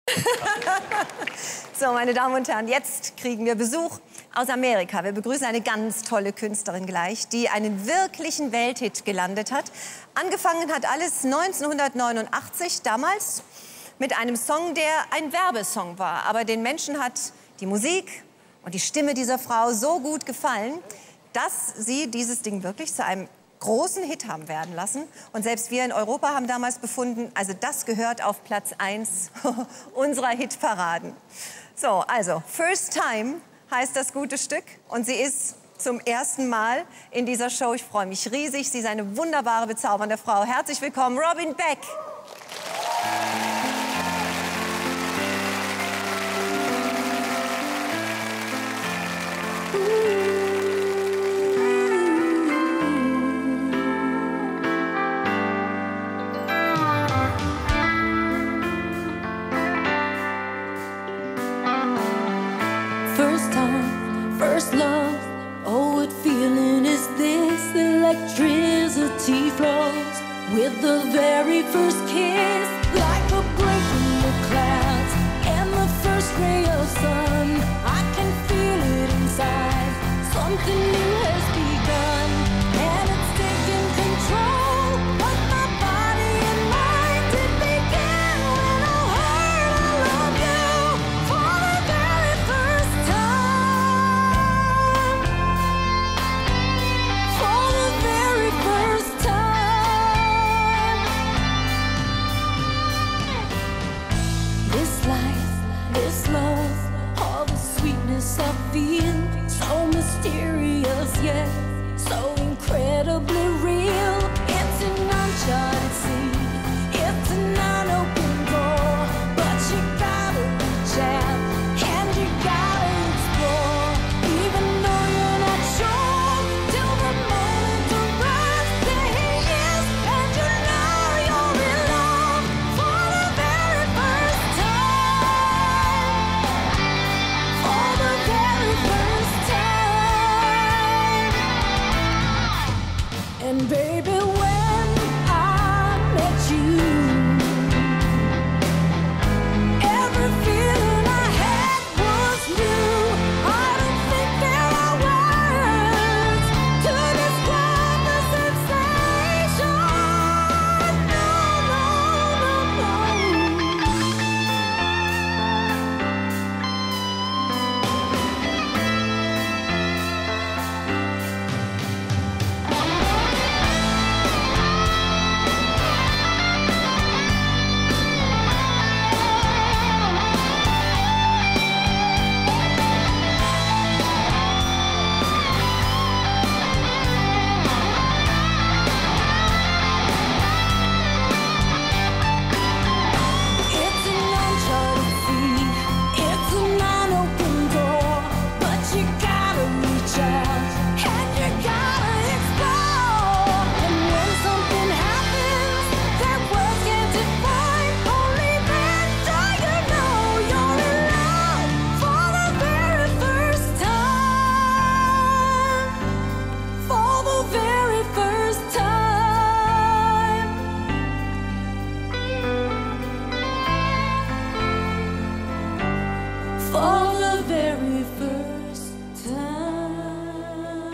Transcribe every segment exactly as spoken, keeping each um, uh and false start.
So, meine Damen und Herren, jetzt kriegen wir Besuch aus Amerika. Wir begrüßen eine ganz tolle Künstlerin gleich, die einen wirklichen Welthit gelandet hat. Angefangen hat alles neunzehnhundertneunundachtzig, damals mit einem Song, der ein Werbesong war. Aber den Menschen hat die Musik und die Stimme dieser Frau so gut gefallen, dass sie dieses Ding wirklich zu einem großen Hit haben werden lassen. Und selbst wir in Europa haben damals befunden, also das gehört auf Platz eins unserer Hitparaden. So, also First Time heißt das gute Stück und sie ist zum ersten Mal in dieser Show. Ich freue mich riesig. Sie ist eine wunderbare, bezaubernde Frau. Herzlich willkommen, Robin Beck. First time, first love, oh, what feeling is this? Electricity flows with the very first kiss, like a break in the clouds and the first ray of sun. I can feel it inside, something new has begun, and it's taking control of my body and mind. It began when I heard I love you for the very first time. For the very first time. This life, this love, all the sweetness I feel, so mysterious yet so incredibly real. It's an uncharted sea, it's an unopened door, but you gotta reach out and you gotta explore, even though you're not sure till the moment arrives. There he is, and you know you're in love for the very first time. For the very first time. And baby, when I met you, every feeling I had was new. I don't think there are words to describe the sensation. No, no, no, no. It's an uncharted sea, it's an unopened door, but you gotta reach out and you gotta explore. And when something happens that words can't define, only then do you know you're in love for the very first time. For the very first time. For the very first time.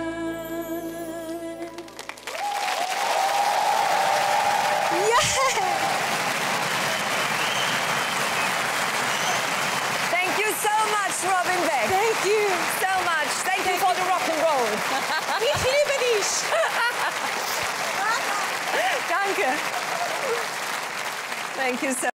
Thank you so much, Robin Beck. Thank you. So much. Thank you for the rock and roll. Ich liebe dich. Danke. Thank you so